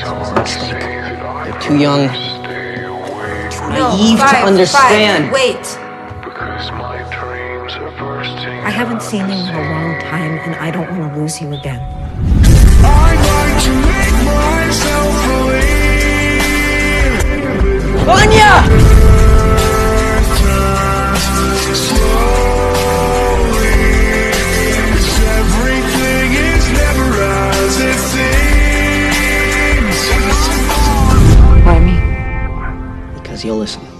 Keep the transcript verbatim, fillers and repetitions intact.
This was a mistake. They're too young, too naive no, five, to understand. Five. Wait. I haven't seen you in a long time, and I don't want to lose you again. I'd like to make myself believe. Vanya! Slowly, 'cause everything is never as it seems. Why me? Because you'll listen.